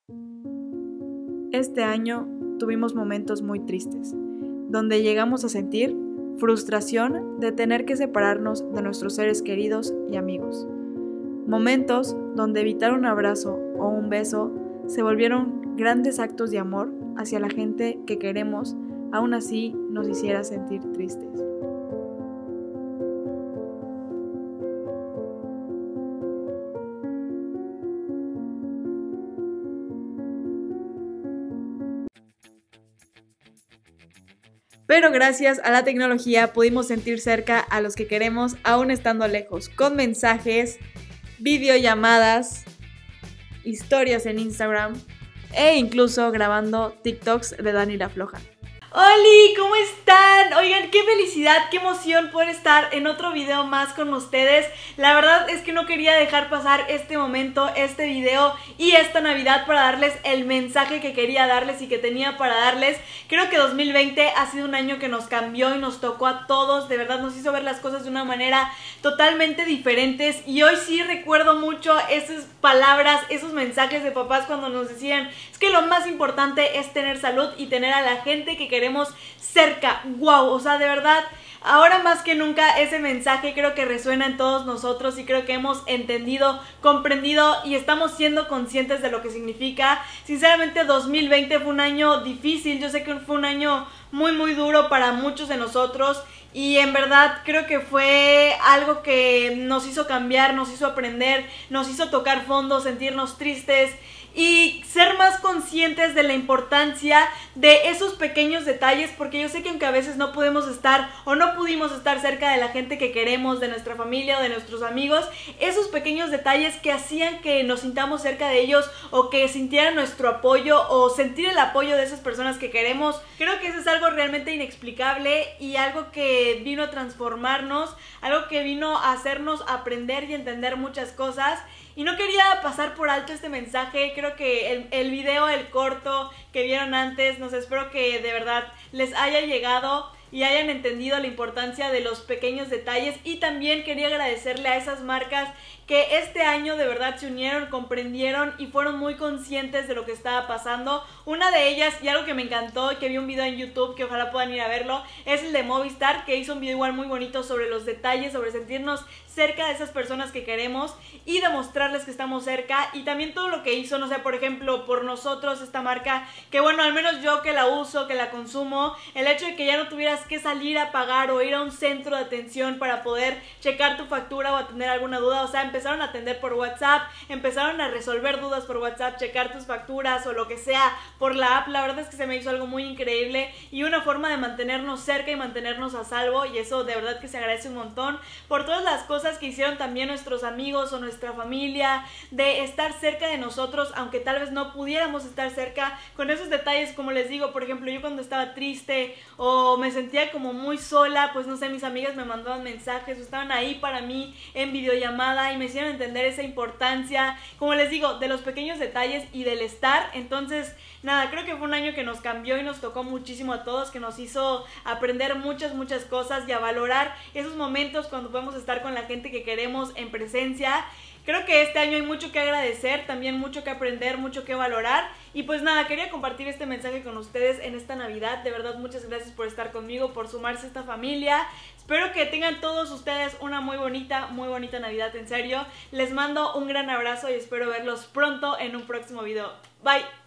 Este año tuvimos momentos muy tristes, donde llegamos a sentir frustración de tener que separarnos de nuestros seres queridos y amigos. Momentos donde evitar un abrazo o un beso se volvieron grandes actos de amor hacia la gente que queremos, aún así nos hiciera sentir tristes. Pero gracias a la tecnología pudimos sentir cerca a los que queremos aún estando lejos, con mensajes, videollamadas, historias en Instagram e incluso grabando TikToks de Dani la Floja. ¡Holi! ¿Cómo están? Oigan, qué felicidad, qué emoción poder estar en otro video más con ustedes. La verdad es que no quería dejar pasar este momento, este video y esta Navidad para darles el mensaje que quería darles y que tenía para darles. Creo que 2020 ha sido un año que nos cambió y nos tocó a todos. De verdad nos hizo ver las cosas de una manera totalmente diferentes. Y hoy sí recuerdo mucho esas palabras, esos mensajes de papás cuando nos decían: es que lo más importante es tener salud y tener a la gente que queremos cerca. ¡Wow! O sea, de verdad, ahora más que nunca ese mensaje creo que resuena en todos nosotros y creo que hemos entendido, comprendido y estamos siendo conscientes de lo que significa. Sinceramente 2020 fue un año difícil, yo sé que fue un año muy duro para muchos de nosotros y en verdad creo que fue algo que nos hizo cambiar, nos hizo aprender, nos hizo tocar fondo, sentirnos tristes y ser más conscientes de la importancia de esos pequeños detalles, porque yo sé que aunque a veces no podemos estar o no pudimos estar cerca de la gente que queremos, de nuestra familia o de nuestros amigos, esos pequeños detalles que hacían que nos sintamos cerca de ellos o que sintieran nuestro apoyo o sentir el apoyo de esas personas que queremos, creo que eso es algo realmente inexplicable y algo que vino a transformarnos, algo que vino a hacernos aprender y entender muchas cosas. Y no quería pasar por alto este mensaje. Creo que el video, el corto que vieron antes, espero que de verdad les haya llegado y hayan entendido la importancia de los pequeños detalles. Y también quería agradecerle a esas marcas que este año de verdad se unieron, comprendieron y fueron muy conscientes de lo que estaba pasando. Una de ellas, y algo que me encantó, que vi un video en YouTube, que ojalá puedan ir a verlo, es el de Movistar, que hizo un video igual muy bonito sobre los detalles, sobre sentirnos cerca de esas personas que queremos y demostrarles que estamos cerca. Y también todo lo que hizo, no sé, por ejemplo, por nosotros, esta marca, que bueno, al menos yo que la uso, que la consumo, el hecho de que ya no tuvieras que salir a pagar o ir a un centro de atención para poder checar tu factura o atender alguna duda, o sea, empezaron a atender por WhatsApp, empezaron a resolver dudas por WhatsApp, checar tus facturas o lo que sea por la app. La verdad es que se me hizo algo muy increíble y una forma de mantenernos cerca y mantenernos a salvo, y eso de verdad que se agradece un montón por todas las cosas que hicieron también nuestros amigos o nuestra familia, de estar cerca de nosotros aunque tal vez no pudiéramos estar cerca, con esos detalles. Como les digo, por ejemplo, yo cuando estaba triste o me sentía como muy sola, pues no sé, mis amigas me mandaban mensajes o estaban ahí para mí en videollamada y me hicieron entender esa importancia, como les digo, de los pequeños detalles y del estar. Entonces nada, creo que fue un año que nos cambió y nos tocó muchísimo a todos, que nos hizo aprender muchas cosas y a valorar esos momentos cuando podemos estar con la gente que queremos en presencia. Creo que este año hay mucho que agradecer, también mucho que aprender, mucho que valorar. Y pues nada, quería compartir este mensaje con ustedes en esta Navidad. De verdad, muchas gracias por estar conmigo, por sumarse a esta familia. Espero que tengan todos ustedes una muy bonita Navidad, en serio. Les mando un gran abrazo y espero verlos pronto en un próximo video. Bye.